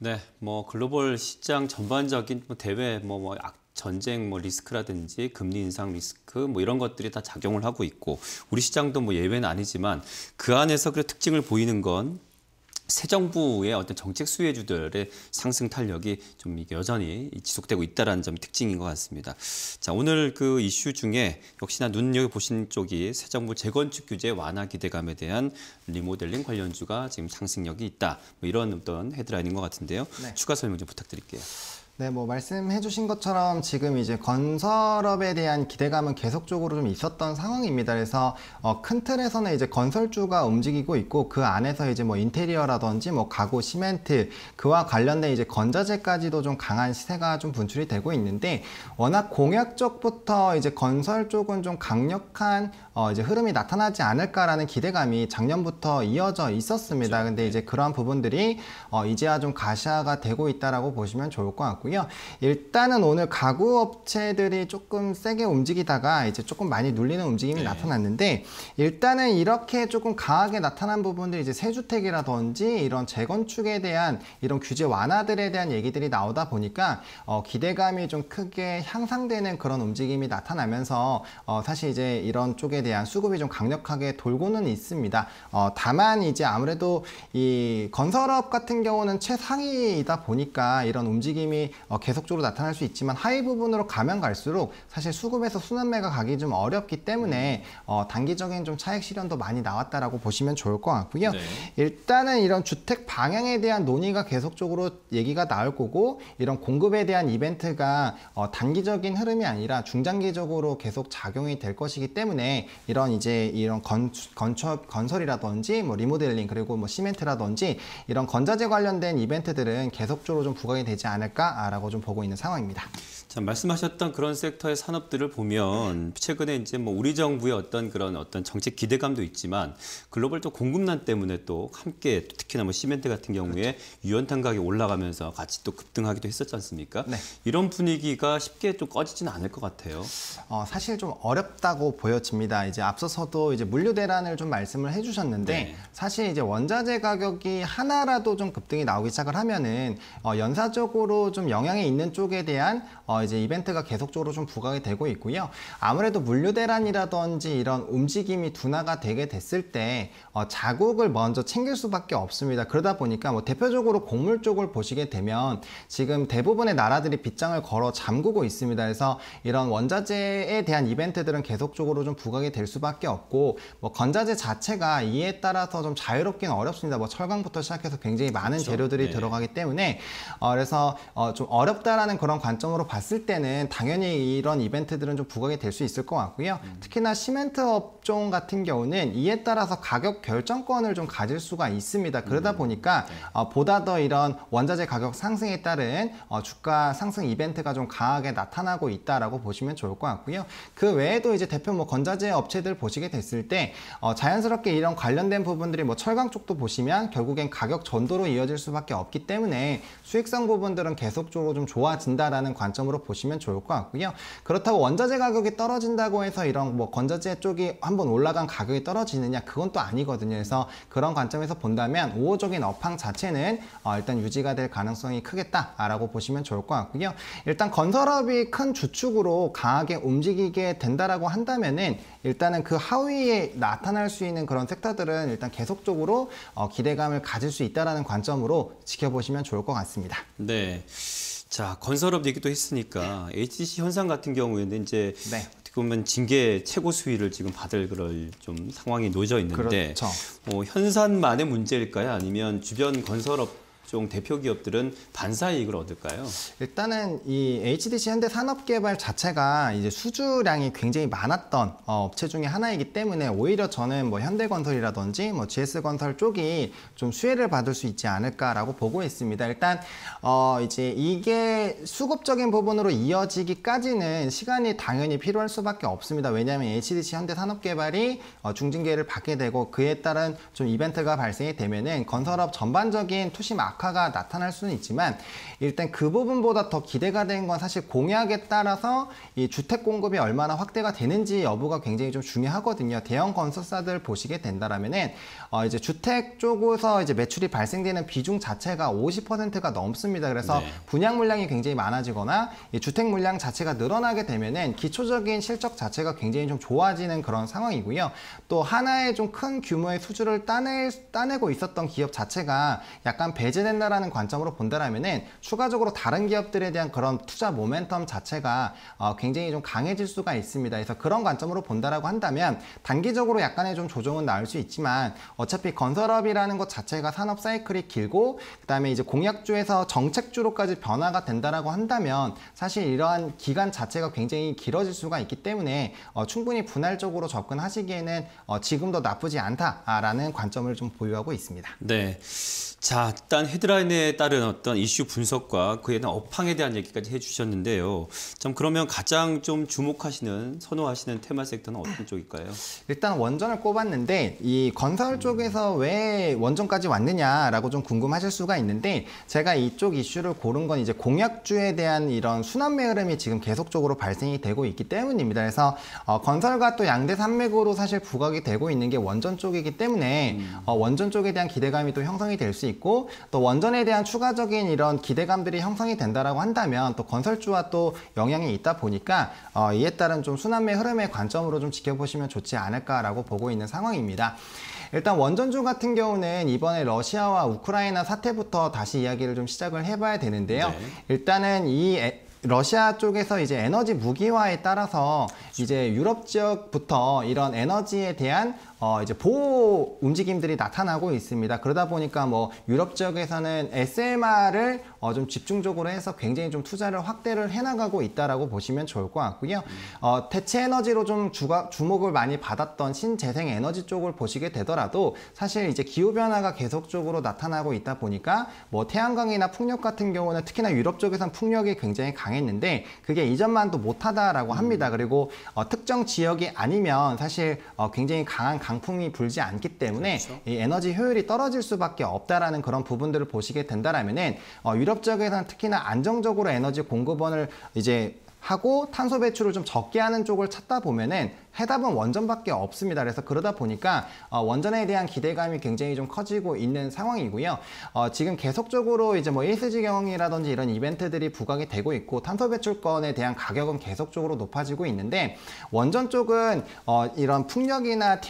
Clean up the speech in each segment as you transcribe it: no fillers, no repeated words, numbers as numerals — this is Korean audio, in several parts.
네, 뭐 글로벌 시장 전반적인 대외 전쟁 리스크라든지 금리 인상 리스크 이런 것들이 다 작용을 하고 있고 우리 시장도 예외는 아니지만 그 안에서 그 특징을 보이는 건 새 정부의 어떤 정책 수혜주들의 상승 탄력이 좀 이게 여전히 지속되고 있다는 점이 특징인 것 같습니다. 자, 오늘 그 이슈 중에 역시나 눈여겨보신 쪽이 새 정부 재건축 규제 완화 기대감에 대한 리모델링 관련주가 지금 상승력이 있다. 이런 어떤 헤드라인인 것 같은데요. 네. 추가 설명 좀 부탁드릴게요. 네, 말씀해주신 것처럼 지금 이제 건설업에 대한 기대감은 계속적으로 좀 있었던 상황입니다. 그래서 큰 틀에서는 이제 건설주가 움직이고 있고 그 안에서 이제 인테리어라든지 가구, 시멘트 그와 관련된 이제 건자재까지도 좀 강한 시세가 좀 분출이 되고 있는데 워낙 공약 쪽부터 이제 건설 쪽은 좀 강력한 이제 흐름이 나타나지 않을까라는 기대감이 작년부터 이어져 있었습니다. 그렇죠. 근데 이제 그러한 부분들이 이제야 좀 가시화가 되고 있다라고 보시면 좋을 것 같고요. 일단은 오늘 가구 업체들이 조금 세게 움직이다가 이제 조금 많이 눌리는 움직임이 나타났는데 일단은 이렇게 조금 강하게 나타난 부분들이 이제 새주택이라든지 이런 재건축에 대한 이런 규제 완화들에 대한 얘기들이 나오다 보니까 기대감이 좀 크게 향상되는 그런 움직임이 나타나면서 사실 이제 이런 쪽에 대한 수급이 좀 강력하게 돌고는 있습니다. 다만 이제 아무래도 이 건설업 같은 경우는 최상위이다 보니까 이런 움직임이 계속적으로 나타날 수 있지만 하위 부분으로 가면 갈수록 사실 수급에서 순환매가 가기 좀 어렵기 때문에 단기적인 좀 차익 실현도 많이 나왔다라고 보시면 좋을 것 같고요. 네. 일단은 이런 주택 방향에 대한 논의가 계속적으로 얘기가 나올 거고 이런 공급에 대한 이벤트가 단기적인 흐름이 아니라 중장기적으로 계속 작용이 될 것이기 때문에 이런 건설이라든지 리모델링 그리고 시멘트라든지 이런 건자재 관련된 이벤트들은 계속적으로 좀 부각이 되지 않을까라고 좀 보고 있는 상황입니다. 자, 말씀하셨던 그런 섹터의 산업들을 보면 최근에 이제 우리 정부의 어떤 정책 기대감도 있지만 글로벌 또 공급난 때문에 또 함께 특히나 시멘트 같은 경우에 유연탄 가격이 올라가면서 같이 또 급등하기도 했었지 않습니까? 네. 이런 분위기가 쉽게 좀 꺼지지는 않을 것 같아요. 사실 좀 어렵다고 보여집니다. 이제 앞서서도 이제 물류 대란을 좀 말씀을 해주셨는데 네. 사실 이제 원자재 가격이 하나라도 좀 급등이 나오기 시작을 하면은 연사적으로 좀 영향이 있는 쪽에 대한 이제 이벤트가 계속적으로 좀 부각이 되고 있고요. 아무래도 물류 대란이라든지 이런 움직임이 둔화가 되게 됐을 때 자국을 먼저 챙길 수밖에 없습니다. 그러다 보니까 대표적으로 곡물 쪽을 보시게 되면 지금 대부분의 나라들이 빗장을 걸어 잠그고 있습니다. 그래서 이런 원자재에 대한 이벤트들은 계속적으로 좀 부각이 될 수밖에 없고 건자재 자체가 이에 따라서 좀 자유롭기는 어렵습니다. 철강부터 시작해서 굉장히 많은 그렇죠. 재료들이 네. 들어가기 때문에 그래서 좀 어렵다라는 그런 관점으로 봤을 때는 당연히 이런 이벤트들은 좀 부각이 될 수 있을 것 같고요. 특히나 시멘트 업종 같은 경우는 이에 따라서 가격 결정권을 좀 가질 수가 있습니다. 그러다 보니까 보다 더 이런 원자재 가격 상승에 따른 주가 상승 이벤트가 좀 강하게 나타나고 있다라고 보시면 좋을 것 같고요. 그 외에도 이제 대표 건자재 업체들 보시게 됐을 때 자연스럽게 이런 관련된 부분들이 철강 쪽도 보시면 결국엔 가격 전도로 이어질 수밖에 없기 때문에 수익성 부분들은 계속적으로 좀 좋아진다라는 관점으로 보시면 좋을 것 같고요. 그렇다고 원자재 가격이 떨어진다고 해서 이런 건자재 쪽이 한번 올라간 가격이 떨어지느냐 그건 또 아니거든요. 그래서 그런 관점에서 본다면 우호적인 업황 자체는 일단 유지가 될 가능성이 크겠다라고 보시면 좋을 것 같고요. 일단 건설업이 큰 주축으로 강하게 움직이게 된다라고 한다면은 일단은 그 하위에 나타날 수 있는 그런 섹터들은 일단 계속적으로 기대감을 가질 수 있다라는 관점으로 지켜보시면 좋을 것 같습니다. 네. 자, 건설업 얘기도 했으니까 HDC 현상 같은 경우에는 이제 네. 어떻게 보면 징계 최고 수위를 지금 받을 그럴 좀 상황이 놓여져 있는데 그렇죠. 현산만의 문제일까요? 아니면 주변 건설업 종 대표 기업들은 반사이익을 얻을까요? 일단은 이 HDC 현대산업개발 자체가 이제 수주량이 굉장히 많았던 업체 중에 하나이기 때문에 오히려 저는 현대건설이라든지 GS건설 쪽이 좀 수혜를 받을 수 있지 않을까라고 보고 있습니다. 일단 이제 이게 수급적인 부분으로 이어지기까지는 시간이 당연히 필요할 수밖에 없습니다. 왜냐하면 HDC 현대산업개발이 중징계를 받게 되고 그에 따른 좀 이벤트가 발생이 되면은 건설업 전반적인 투심 악화가 나타날 수는 있지만 일단 그 부분보다 더 기대가 되는 건 사실 공약에 따라서 이 주택 공급이 얼마나 확대가 되는지 여부가 굉장히 좀 중요하거든요. 대형 건설사들 보시게 된다라면은 이제 주택 쪽에서 이제 매출이 발생되는 비중 자체가 50%가 넘습니다. 그래서 네. 분양 물량이 굉장히 많아지거나 이 주택 물량 자체가 늘어나게 되면은 기초적인 실적 자체가 굉장히 좀 좋아지는 그런 상황이고요. 또 하나의 좀 큰 규모의 수주를 따내고 있었던 기업 자체가 약간 배제된다라는 관점으로 본다라면은 추가적으로 다른 기업들에 대한 그런 투자 모멘텀 자체가 굉장히 좀 강해질 수가 있습니다. 그래서 그런 관점으로 본다라고 한다면 단기적으로 약간의 좀 조정은 나올 수 있지만 어차피 건설업이라는 것 자체가 산업 사이클이 길고 그다음에 이제 공약주에서 정책주로까지 변화가 된다라고 한다면 사실 이러한 기간 자체가 굉장히 길어질 수가 있기 때문에 충분히 분할적으로 접근하시기에는 지금도 나쁘지 않다라는 관점을 좀 보유하고 있습니다. 네. 자, 일단 헤드라인에 따른 어떤 이슈 분석과 그에 대한 업황에 대한 얘기까지 해주셨는데요. 좀 그러면 가장 좀 주목하시는, 선호하시는 테마 섹터는 어떤 쪽일까요? 일단 원전을 꼽았는데 이 건설 쪽에서 왜 원전까지 왔느냐라고 좀 궁금하실 수가 있는데 제가 이쪽 이슈를 고른 건 이제 공약주에 대한 이런 순환매 흐름이 지금 계속적으로 발생이 되고 있기 때문입니다. 그래서 건설과 또 양대 산맥으로 사실 부각이 되고 있는 게 원전 쪽이기 때문에 원전 쪽에 대한 기대감이 또 형성이 될 수 있고 또 원전에 대한 추가적인 이런 기대감들이 형성이 된다라고 한다면 또 건설주와 또 영향이 있다 보니까 이에 따른 좀 순환매 흐름의 관점으로 좀 지켜보시면 좋지 않을까라고 보고 있는 상황입니다. 일단 원전주 같은 경우는 이번에 러시아와 우크라이나 사태부터 다시 이야기를 좀 시작을 해봐야 되는데요. 네. 일단은 러시아 쪽에서 이제 에너지 무기화에 따라서 이제 유럽 지역부터 이런 에너지에 대한 이제 보호 움직임들이 나타나고 있습니다. 그러다 보니까 뭐 유럽 지역에서는 SMR을 좀 집중적으로 해서 굉장히 좀 투자를 확대를 해나가고 있다라고 보시면 좋을 것 같고요. 대체 에너지로 좀 주목을 많이 받았던 신재생 에너지 쪽을 보시게 되더라도 사실 이제 기후 변화가 계속적으로 나타나고 있다 보니까 뭐 태양광이나 풍력 같은 경우는 특히나 유럽 쪽에서는 풍력이 굉장히 강했는데 그게 이전만도 못하다라고 합니다. 그리고 특정 지역이 아니면 사실 굉장히 강한 강풍이 불지 않기 때문에 그렇죠. 이 에너지 효율이 떨어질 수밖에 없다라는 그런 부분들을 보시게 된다라면은 유럽 지역에서는 특히나 안정적으로 에너지 공급원을 이제 하고 탄소 배출을 좀 적게 하는 쪽을 찾다 보면은 해답은 원전밖에 없습니다. 그래서 그러다 보니까 원전에 대한 기대감이 굉장히 좀 커지고 있는 상황이고요. 지금 계속적으로 이제 뭐 ESG경이라든지 이런 이벤트들이 부각이 되고 있고 탄소 배출권에 대한 가격은 계속적으로 높아지고 있는데 원전 쪽은 이런 풍력이나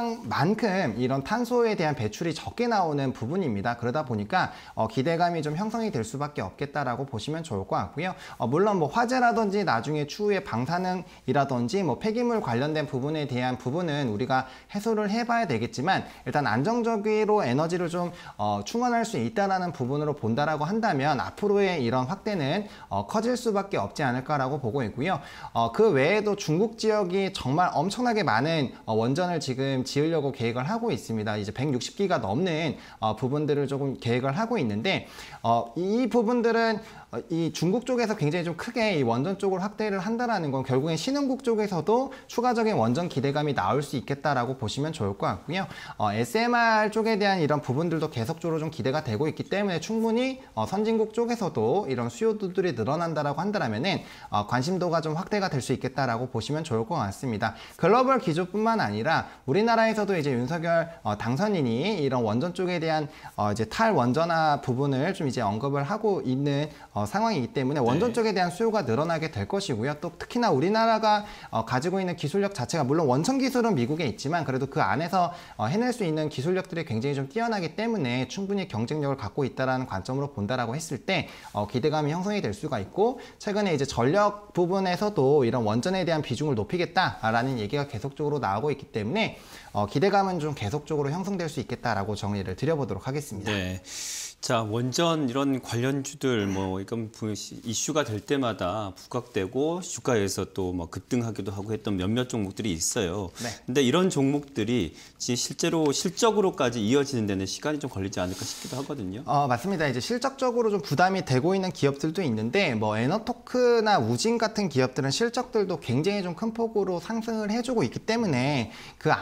태양광만큼 이런 탄소에 대한 배출이 적게 나오는 부분입니다. 그러다 보니까 기대감이 좀 형성이 될 수밖에 없겠다라고 보시면 좋을 것 같고요. 물론 뭐 화재라든지 나중에 추후에 방사능이라든지 뭐 폐기물 관련된 부분에 대한 부분은 우리가 해소를 해봐야 되겠지만 일단 안정적으로 에너지를 좀 충원할 수 있다는 부분으로 본다라고 한다면 앞으로의 이런 확대는 커질 수밖에 없지 않을까라고 보고 있고요. 그 외에도 중국 지역이 정말 엄청나게 많은 원전을 지금 지으려고 계획을 하고 있습니다. 이제 160기가 넘는 부분들을 조금 계획을 하고 있는데 이 부분들은 이 중국 쪽에서 굉장히 좀 크게 이 원전 쪽을 확대를 한다라는 건 결국엔 신흥국 쪽에서도 추가적인 원전 기대감이 나올 수 있겠다라고 보시면 좋을 것 같고요. SMR 쪽에 대한 이런 부분들도 계속적으로 좀 기대가 되고 있기 때문에 충분히 선진국 쪽에서도 이런 수요들이 늘어난다라고 한다면은 관심도가 좀 확대가 될 수 있겠다라고 보시면 좋을 것 같습니다. 글로벌 기조뿐만 아니라 우리나라에서도 이제 윤석열 당선인이 이런 원전 쪽에 대한 이제 탈원전화 부분을 좀 이제 언급을 하고 있는 상황이기 때문에 원전 쪽에 대한 수요가 늘어나게 될 것이고요. 또 특히나 우리나라가 가지고 있는 기술력 자체가 물론 원천 기술은 미국에 있지만 그래도 그 안에서 해낼 수 있는 기술력들이 굉장히 좀 뛰어나기 때문에 충분히 경쟁력을 갖고 있다라는 관점으로 본다라고 했을 때 기대감이 형성이 될 수가 있고 최근에 이제 전력 부분에서도 이런 원전에 대한 비중을 높이겠다라는 얘기가 계속적으로 나오고 있기 때문에 기대감은 좀 계속적으로 형성될 수 있겠다라고 정리를 드려보도록 하겠습니다. 네. 자, 원전 이런 관련주들 뭐 이건 이슈가 될 때마다 부각되고 주가에서 또 뭐 급등하기도 하고 했던 몇몇 종목들이 있어요. 네. 근데 이런 종목들이 실제로 실적으로까지 이어지는 데는 시간이 좀 걸리지 않을까 싶기도 하거든요. 맞습니다. 이제 실적적으로 좀 부담이 되고 있는 기업들도 있는데 뭐 에너토크나 우진 같은 기업들은 실적들도 굉장히 좀 큰 폭으로 상승을 해주고 있기 때문에 그 안에서도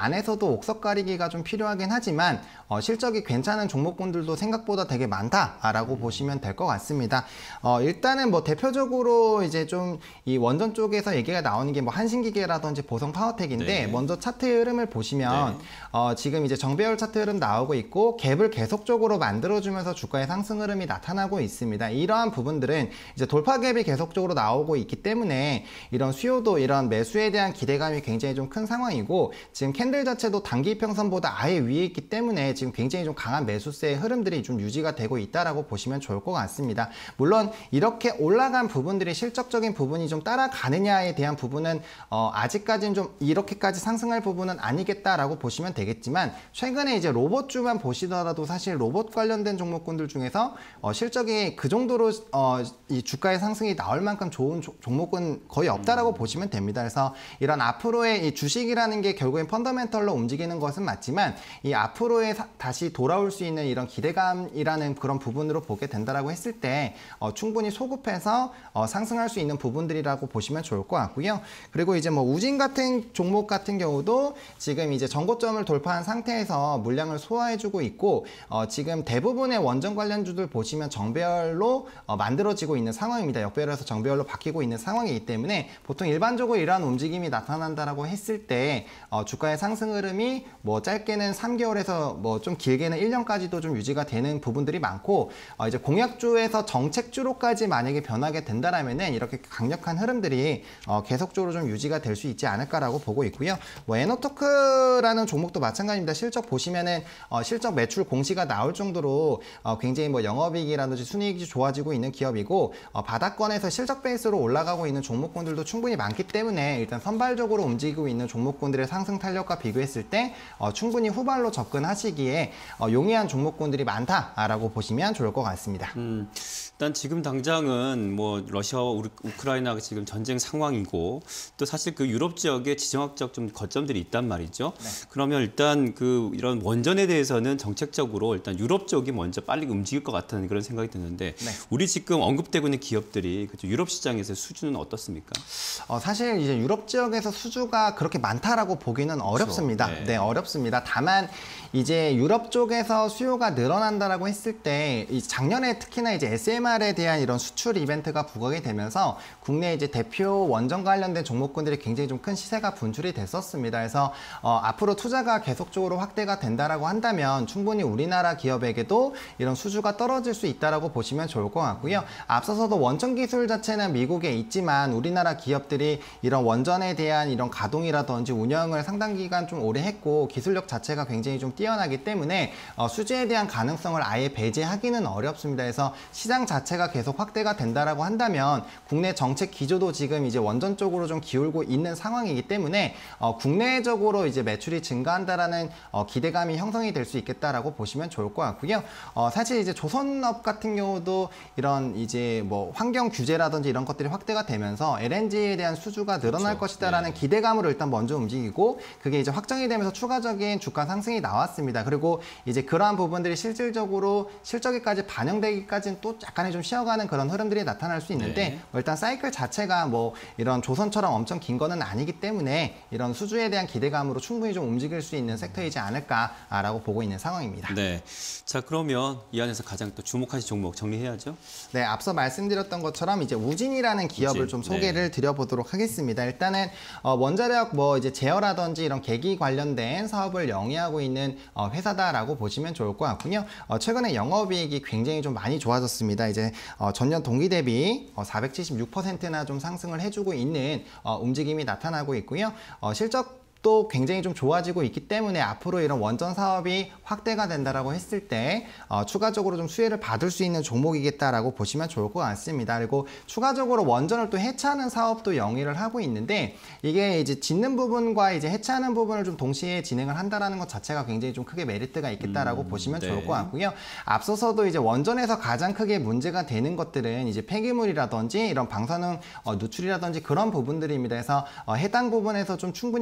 중에서도 옥석 가리기가 좀 필요하긴 하지만 실적이 괜찮은 종목군들도 생각보다 되게 많다라고 보시면 될 것 같습니다. 일단은 뭐 대표적으로 이제 좀 이 원전 쪽에서 얘기가 나오는 게 뭐 한신기계라든지 보성 파워텍인데 네. 먼저 차트 흐름을 보시면 네. 지금 이제 정배열 차트 흐름 나오고 있고 갭을 계속적으로 만들어주면서 주가의 상승 흐름이 나타나고 있습니다. 이러한 부분들은 이제 돌파 갭이 계속적으로 나오고 있기 때문에 이런 수요도 이런 매수에 대한 기대감이 굉장히 좀 큰 상황이고 지금 캔들 자체도 단기 이평선보다 아예 위에 있기 때문에 지금 굉장히 좀 강한 매수세의 흐름들이 좀 유지가 되고 있다라고 보시면 좋을 것 같습니다. 물론 이렇게 올라간 부분들이 실적적인 부분이 좀 따라가느냐에 대한 부분은 아직까지는 좀 이렇게까지 상승할 부분은 아니겠다라고 보시면 되겠지만 최근에 이제 로봇주만 보시더라도 사실 로봇 관련된 종목군들 중에서 실적이 그 정도로 이 주가의 상승이 나올 만큼 좋은 종목은 거의 없다라고 보시면 됩니다. 그래서 이런 앞으로의 이 주식이라는 게 결국엔 펀더멘털로 움직이는 것은 맞지만 이 앞으로의 다시 돌아올 수 있는 이런 기대감이라는 그런 부분으로 보게 된다라고 했을 때 충분히 소급해서 상승할 수 있는 부분들이라고 보시면 좋을 것 같고요. 그리고 이제 뭐 우진 같은 종목 같은 경우도 지금 이제 전고점을 돌파한 상태에서 물량을 소화해주고 있고 지금 대부분의 원전 관련주들 보시면 정배열로 만들어지고 있는 상황입니다. 역배열에서 정배열로 바뀌고 있는 상황이기 때문에 보통 일반적으로 이러한 움직임이 나타난다라고 했을 때 주가의 상승 흐름이 뭐 짧게는 3개월에서 뭐 좀 길게는 1년까지도 좀 유지가 되는 부분들이 많고 이제 공약주에서 정책주로까지 만약에 변하게 된다라면은 이렇게 강력한 흐름들이 계속적으로 좀 유지가 될 수 있지 않을까라고 보고 있고요. 뭐 에너토크라는 종목도 마찬가지입니다. 실적 보시면은 실적 매출 공시가 나올 정도로 굉장히 뭐 영업이익이라든지 순이익이 좋아지고 있는 기업이고 바닥권에서 실적 베이스로 올라가고 있는 종목군들도 충분히 많기 때문에 일단 선발적으로 움직이고 있는 종목군들의 상승 탄력과 비교했을 때 충분히 후발로 접근하시기에 용이한 종목군들이 많다라고 보시면 좋을 것 같습니다. 일단 지금 당장은 뭐 러시아와 우크라이나가 지금 전쟁 상황이고 또 사실 그 유럽 지역에 지정학적 좀 거점들이 있단 말이죠. 네. 그러면 일단 그 이런 원전에 대해서는 정책적으로 일단 유럽 쪽이 먼저 빨리 움직일 것 같다는 그런 생각이 드는데 네. 우리 지금 언급되고 있는 기업들이 그렇죠? 유럽 시장에서 수준은 어떻습니까? 사실 이제 유럽 지역에서 수주가 그렇게 많다라고 보기는 어렵습니다. 그렇죠. 네, 어렵습니다. 다만 이제 유럽 쪽에서 수요가 늘어난다라고 했을 때 작년에 특히나 이제 SMR에 대한 이런 수출 이벤트가 부각이 되면서 국내 이제 대표 원전 관련된 종목군들이 굉장히 좀 큰 시세가 분출이 됐었습니다. 그래서 앞으로 투자가 계속적으로 확대가 된다라고 한다면 충분히 우리나라 기업에게도 이런 수주가 떨어질 수 있다라고 보시면 좋을 것 같고요. 앞서서도 원전 기술 자체는 미국에 있지만 우리나라 기업들이 이런 원전에 대한 이런 가동이라든지 운영을 상당 기간 좀 오래 했고 기술력 자체가 굉장히 좀 뛰어나기 때문에 수주에 대한 가능성을 아예 배제하기는 어렵습니다. 그래서 시장 자체가 계속 확대가 된다라고 한다면 국내 정책 기조도 지금 이제 원전 쪽으로 좀 기울고 있는 상황이기 때문에 국내적으로 이제 매출이 증가한다라는 기대감이 형성이 될 수 있겠다라고 보시면 좋을 것 같고요. 사실 이제 조선업 같은 경우도 이런 이제 뭐 환경 규제라든지 이런 것들이 확대가 되면서 LNG에 대한 수주가 늘어날 그렇죠. 것이다라는 기대감으로 일단 먼저 움직이고 그게 이제 확정이 되면서 추가적인 주가 상승이 나왔습니다. 그리고 이제 그러한 부분들이 실질적으로 실적에까지 반영되기까지는 또 약간의 좀 쉬어가는 그런 흐름들이 나타날 수 있는데 일단 사이클 자체가 뭐 이런 조선처럼 엄청 긴 거는 아니기 때문에 이런 수주에 대한 기대감으로 충분히 좀 움직일 수 있는 섹터이지 않을까라고 보고 있는 상황입니다. 네. 자, 그러면 이 안에서 가장 또 주목하실 종목 정리해야죠. 네, 앞서 말씀드렸던 것처럼 이제 우진이라는 기업을 좀 소개를 드려보도록 하겠습니다. 일단은 원자력 뭐 이제 제어라든지 이런 계기 관련된 사업을 영위하고 있는 회사다라고 보시면 좋을 것 같고요. 최근에 영업이익이 굉장히 좀 많이 좋아졌습니다. 이제 전년 동기 대비 476%나 좀 상승을 해주고 있는 움직임이 나타나고 있고요. 실적 또 굉장히 좀 좋아지고 있기 때문에 앞으로 이런 원전 사업이 확대가 된다라고 했을 때 추가적으로 좀 수혜를 받을 수 있는 종목이겠다라고 보시면 좋을 것 같습니다. 그리고 추가적으로 원전을 또 해체하는 사업도 영위를 하고 있는데 이게 이제 짓는 부분과 이제 해체하는 부분을 좀 동시에 진행을 한다라는 것 자체가 굉장히 좀 크게 메리트가 있겠다라고 보시면 좋을 것 같고요. 앞서서도 이제 원전에서 가장 크게 문제가 되는 것들은 이제 폐기물이라든지 이런 방사능 누출이라든지 그런 부분들입니다. 그래서 해당 부분에서 좀 충분히 부각이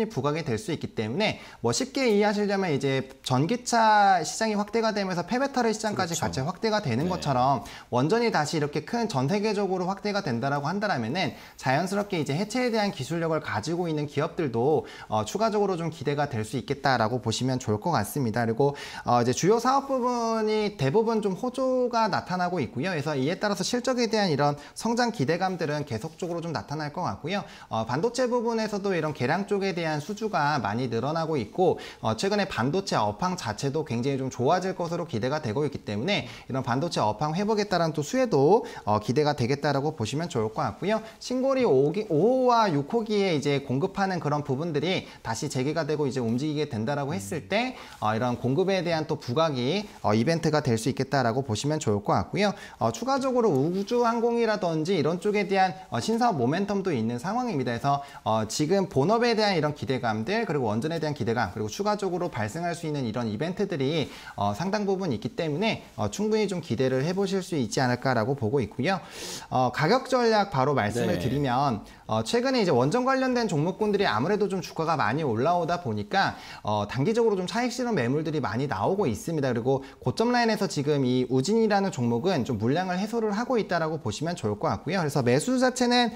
될 수 있기 때문에 뭐 쉽게 이해하시려면 이제 전기차 시장이 확대가 되면서 폐배터리 시장까지 그렇죠. 같이 확대가 되는 네. 것처럼 원전이 다시 이렇게 큰 전 세계적으로 확대가 된다라고 한다면은 자연스럽게 이제 해체에 대한 기술력을 가지고 있는 기업들도 추가적으로 좀 기대가 될 수 있겠다라고 보시면 좋을 것 같습니다. 그리고 이제 주요 사업 부분이 대부분 좀 호조가 나타나고 있고요. 그래서 이에 따라서 실적에 대한 이런 성장 기대감들은 계속적으로 좀 나타날 것 같고요. 반도체 부분에서도 이런 개량 쪽에 대한 수주가 많이 늘어나고 있고 최근에 반도체 업황 자체도 굉장히 좀 좋아질 것으로 기대가 되고 있기 때문에 이런 반도체 업황 회복에 따른 또 수혜도 기대가 되겠다라고 보시면 좋을 것 같고요. 신고리 5호와 6호기에 이제 공급하는 그런 부분들이 다시 재개가 되고 이제 움직이게 된다라고 했을 때 이런 공급에 대한 또 부각이 이벤트가 될 수 있겠다라고 보시면 좋을 것 같고요. 추가적으로 우주항공이라든지 이런 쪽에 대한 신사업 모멘텀도 있는 상황입니다. 그래서 지금 본업에 대한 이런 기대감들 그리고 원전에 대한 기대감 그리고 추가적으로 발생할 수 있는 이런 이벤트들이 상당 부분 있기 때문에 충분히 좀 기대를 해보실 수 있지 않을까라고 보고 있고요. 가격 전략 바로 말씀을 네. 드리면 최근에 이제 원전 관련된 종목군들이 아무래도 좀 주가가 많이 올라오다 보니까 단기적으로 좀 차익 실현 매물들이 많이 나오고 있습니다. 그리고 고점 라인에서 지금 이 우진이라는 종목은 좀 물량을 해소를 하고 있다라고 보시면 좋을 것 같고요. 그래서 매수 자체는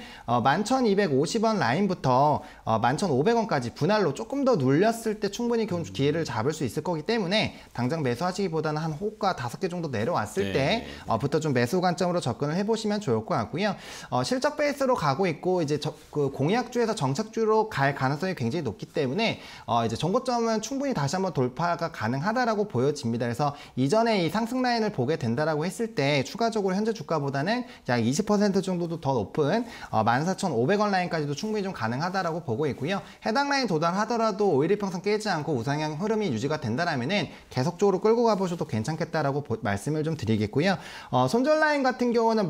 11,250원 라인부터 11,500원까지 분할로 조금 더 눌렸을 때 충분히 기회를 잡을 수 있을 거기 때문에 당장 매수하시기보다는 한 호가 5개 정도 내려왔을 네. 때부터 좀 매수 관점으로 접근을 해보시면 좋을 것 같고요. 실적 베이스로 가고 있고 이제 그 공약주에서 정착주로 갈 가능성이 굉장히 높기 때문에 이제 정고점은 충분히 다시 한번 돌파가 가능하다라고 보여집니다. 그래서 이전에 이 상승 라인을 보게 된다라고 했을 때 추가적으로 현재 주가보다는 약 20% 정도도 더 높은 14,500원 라인까지도 충분히 좀 가능하다라고 보고 있고요. 해당 라인 도달하더라도 5일평선 깨지 않고 우상향 흐름이 유지가 된다라면은 계속적으로 끌고 가보셔도 괜찮겠다라고 말씀을 좀 드리겠고요. 손절 라인 같은 경우는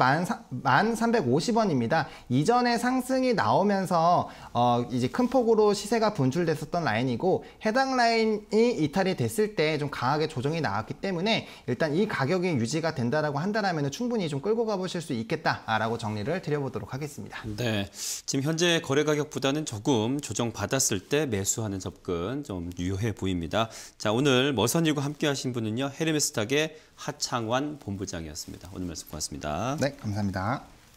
1,350원입니다. 이전에 상승이 나오면서 이제 큰 폭으로 시세가 분출됐었던 라인이고 해당 라인이 이탈이 됐을 때 좀 강하게 조정이 나왔기 때문에 일단 이 가격이 유지가 된다라고 한다면 충분히 좀 끌고 가보실 수 있겠다라고 정리를 드려보도록 하겠습니다. 네, 지금 현재 거래 가격보다는 조금 조정받았을 때 매수하는 접근 좀 유효해 보입니다. 자, 오늘 머선일과 함께하신 분은요, 헤르메스탁의 하창완 본부장이었습니다. 오늘 말씀 고맙습니다. 네, 감사합니다.